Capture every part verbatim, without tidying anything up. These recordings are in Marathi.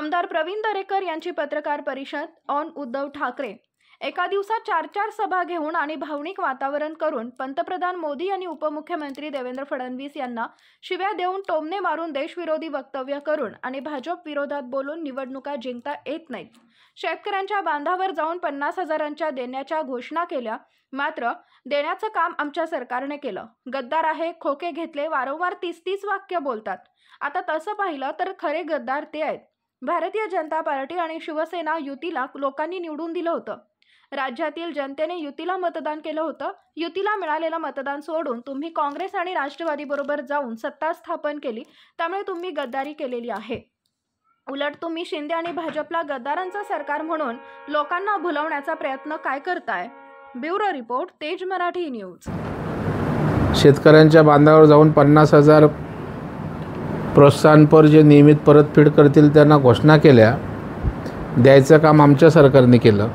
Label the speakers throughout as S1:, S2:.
S1: आमदार प्रवीण दरेकर यांची पत्रकार परिषद ऑन उद्धव ठाकरे। एका दिवसात चार चार सभा घेऊन आणि भावनिक वातावरण करून पंतप्रधान मोदी यांनी उपमुख्यमंत्री देवेंद्र फडणवीस यांना शिव्या देऊन टोमणे मारून देशविरोधी वक्तव्य करून आणि भाजप विरोधात बोलून निवडणुका जिंकता येत नाहीत। शेतकऱ्यांच्या बांधावर जाऊन पन्नास हजारांच्या देण्याच्या घोषणा केल्या, मात्र देण्याचं काम आमच्या सरकारने केलं। गद्दार आहे, खोके घेतले, वारंवार तीस तीस वाक्य बोलतात। आता तसं पाहिलं तर खरे गद्दार ते आहेत। भारतीय जनता पार्टी आणि शिवसेना युतीला लोकांनी निवडून दिलं होतं। राज्यातील जनतेने युतीला मतदान केलं होतं। युतीला मिळालेलं मतदान सोडून तुम्ही काँग्रेस आणि राष्ट्रवादी बरोबर जाऊन सत्ता स्थापन केली, त्यामुळे तुम्ही गद्दारी केलेली आहे। उलट तुम्ही शिंदे आणि भाजपला गद्दारांचं सरकार म्हणून लोकांना भुलवण्याचा प्रयत्न काय करताय? ब्युरो रिपोर्ट, तेज मराठी न्यूज।
S2: शेतकऱ्यांच्या बांधावर जाऊन पन्नास हजार प्रोत्साहनपर जे नियमित परतफेड करतील त्यांना घोषणा केल्या, द्यायचं काम आमच्या सरकारने केलं।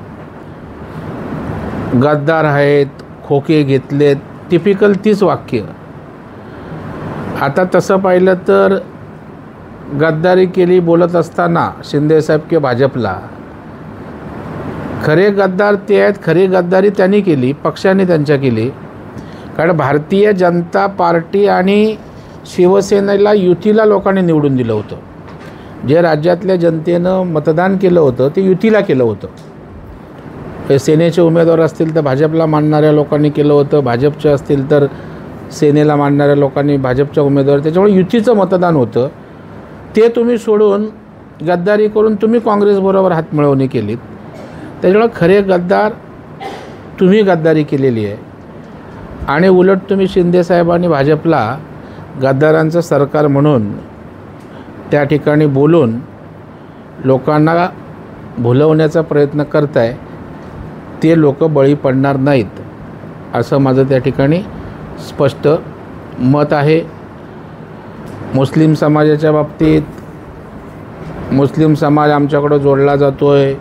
S2: गद्दार आहेत, खोके घेतलेत, टिपिकल तीस वाक्य। आता तसं पाहिलं तर गद्दारी केली बोलत असताना शिंदेसाहेब के भाजपला, खरे गद्दार ते आहेत। खरी गद्दारी त्यांनी केली, पक्षाने त्यांच्या केली। कारण भारतीय जनता पार्टी आणि शिवसेनेला युतीला लोकांनी निवडून दिलं होतं। जे राज्यातल्या जनतेनं मतदान केलं होतं ते युतीला केलं होतं। हे सेनेचे उमेदवार असतील तर भाजपला मानणाऱ्या लोकांनी केलं होतं, भाजपचे असतील तर सेनेला मानणाऱ्या लोकांनी भाजपच्या उमेदवार, त्याच्यामुळे युतीचं मतदान होतं। ते तुम्ही सोडून गद्दारी करून तुम्ही काँग्रेसबरोबर हातमिळवणी केलीत। त्याच्यामुळे खरे गद्दार तुम्ही गद्दारी केलेली आहे। आणि उलट तुम्ही शिंदेसाहेबांनी भाजपला गद्दारांचं सरकार म्हणून त्या ठिकाणी बोलून लोकांना भुलवण्याचा प्रयत्न करताय। ते लोक बळी पडणार नाहीत असं माझं त्या ठिकाणी स्पष्ट मत आहे। मुस्लिम समाजाच्या बाबतीत मुस्लिम समाज आमच्याकडं जोडला जातोय,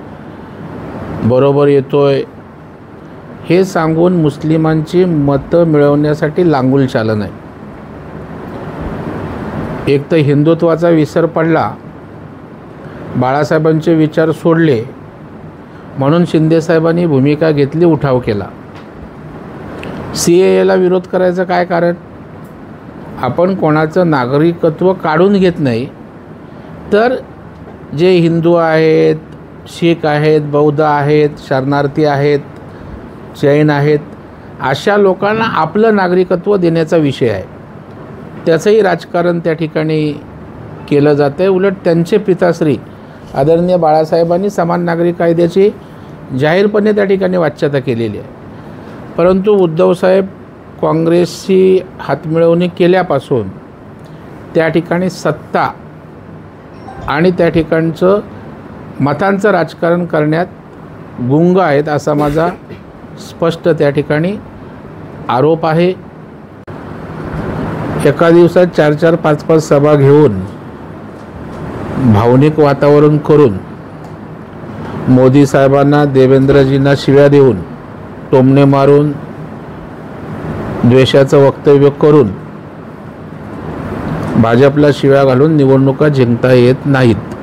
S2: बरोबर येतोय, हे सांगून मुस्लिमांची मतं मिळवण्यासाठी लांगुल चालन आहे। एक तर हिंदुत्वाचा विसर पडला, बाळासाहेबांचे विचार सोडले म्हणून शिंदेसाहेबांनी भूमिका घेतली, उठाव केला। सी ए एला विरोध करायचं काय कारण? आपण कोणाचं नागरिकत्व काढून घेत नाही, तर जे हिंदू आहेत, शीख आहेत, बौद्ध आहेत, शरणार्थी आहेत, जैन आहेत, अशा लोकांना आपलं नागरिकत्व देण्याचा विषय आहे। त्याचंही राजकारण त्या ठिकाणी केलं जातं आहे। उलट त्यांचे पिताश्री आदरणीय बाळासाहेबांनी समान नागरिक कायद्याची जाहीरपणे त्या ठिकाणी वाच्यता केलेली आहे। परंतु उद्धवसाहेब काँग्रेसशी हातमिळवणी केल्यापासून त्या ठिकाणी सत्ता आणि त्या ठिकाणचं मतांचं राजकारण करण्यात गुंग आहेत असा माझा स्पष्ट त्या ठिकाणी आरोप आहे। एका दिवसात चार चार पाच पाच सभा घेऊन भावनिक वातावरण करून मोदी साहेबांना, देवेंद्रजींना शिव्या देऊन, टोमणे मारून, द्वेषाचं वक्तव्य करून भाजपला शिव्या घालून निवडणुका जिंकता येत नाहीत।